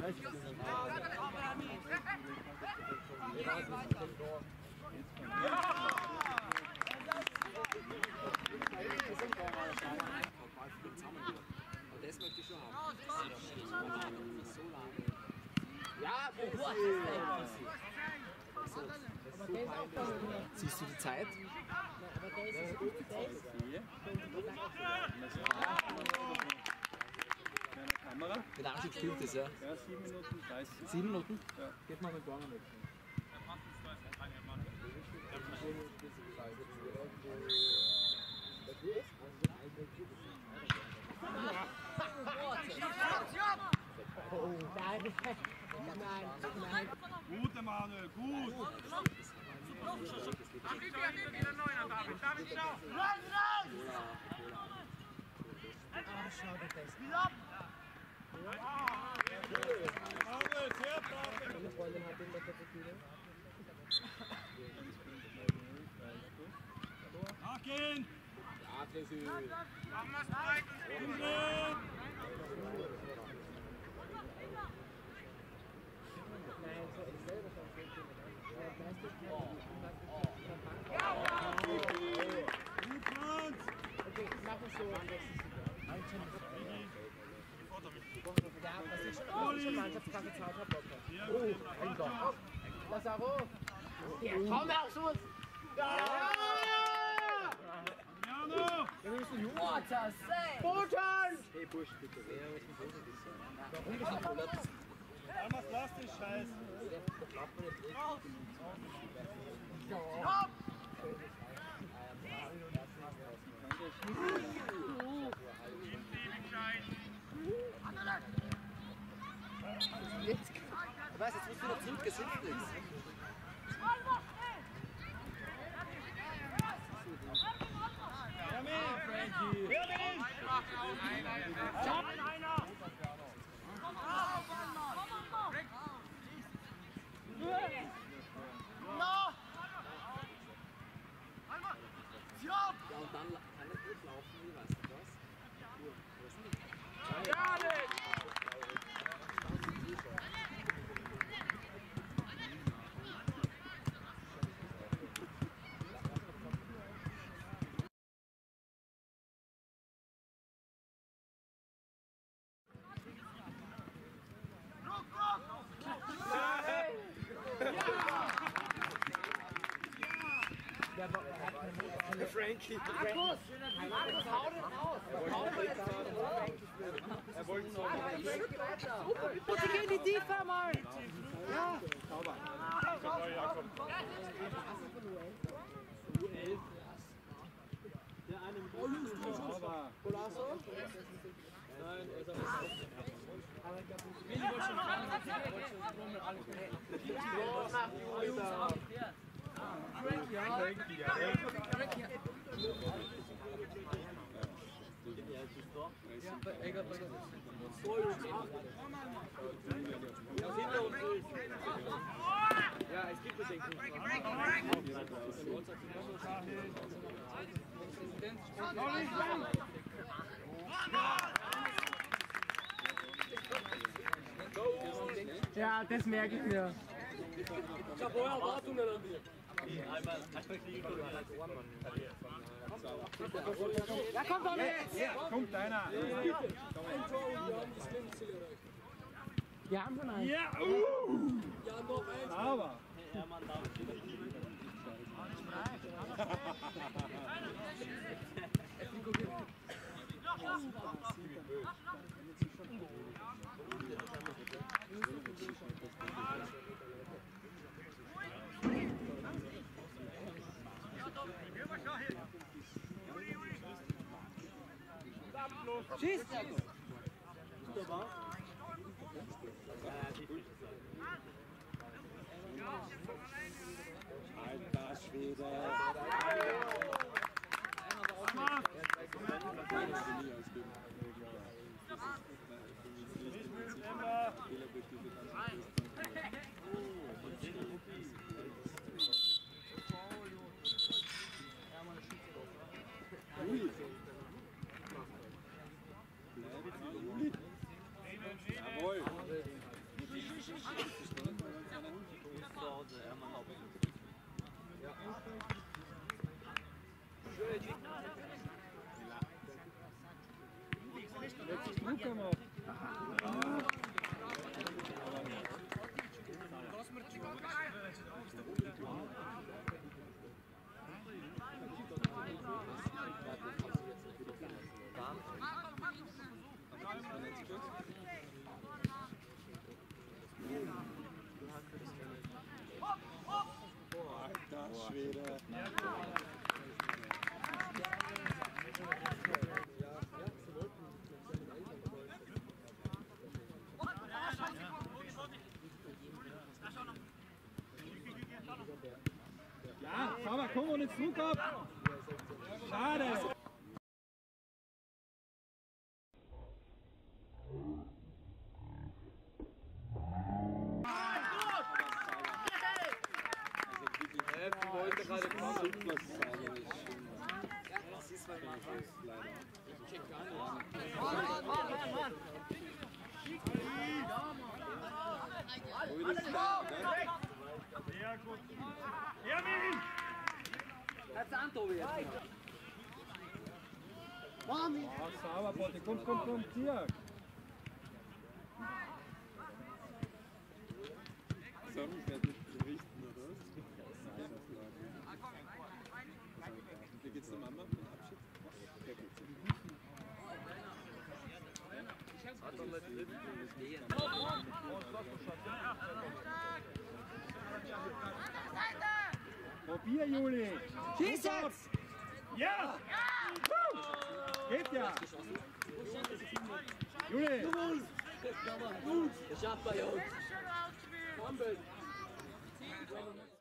Das möchte ich schon haben. So lange. Ja, siehst du die Zeit? Kamera? Mit Anschluss stimmt das, ja? Ja, 7 Minuten 30. 7 Minuten? Ja. Geht mal mit Born mit. Oh, nein. Nein. Gut, Emanuel, gut. Ah, schade, das. Emanuel, sehr brav. Meine Freundin hat ihn mit der Tribüne. Nachgehen. Ja, das ist... Machen wir es breit. Nein, so ich selber schon. Okay, ich mache es so. Ja, was ich schon Mannschaftskasse zahlt habe, locker. Oh, ein Gott. Lazaro. Ja, komm auch so. Ja! Jano! What a save! Botan! Hey Bursch, bitte, wer ist ein Positiv sein? Warum ist ein Urlaub? Einmal lass den Scheiß. Jetzt, ich weiß, jetzt musst du noch zurück, es hilft nichts. Ja, und dann kann er gut laufen, wie weißt du das? Frankie. Markus, hau den raus! Er wollte so. Bitte geh in die Tiefe mal! Ja! Sauber. Der eine mit Sauber. Golasso? Nein, er ist aber Willi wollte schon Frankie, ja. Ja, es gibt es irgendwie. Ja, das merke ich mir. Ich habe vorher Erwartungen an dir. Ja, komm doch jetzt! Kommt einer. Wir haben schon einen. Ja, Ja, noch eins. Sauber. Hermann darf Schieß! Alter Schwede. Jetzt ist Druck gemacht. Alter Schwede. Ja, sauber, komm und jetzt Druck ab. Schade. Ich wollte gerade kommen. Das ist mein Mann. Leider. Ich check gar nicht. Sehr gut. Erwin! Hat's an, Tobi. Ah, sauber, Botte. Komm, Dirk. So, ich werde nicht berichten, oder? Wie geht's der Mama mit Abschied? Ja, geht's. Hat doch mit Lüften gehen. Probier, Juli. Schieß jetzt! Ja! Geht ja! Juli! Gut. Das schafft er, Jungs. Komm,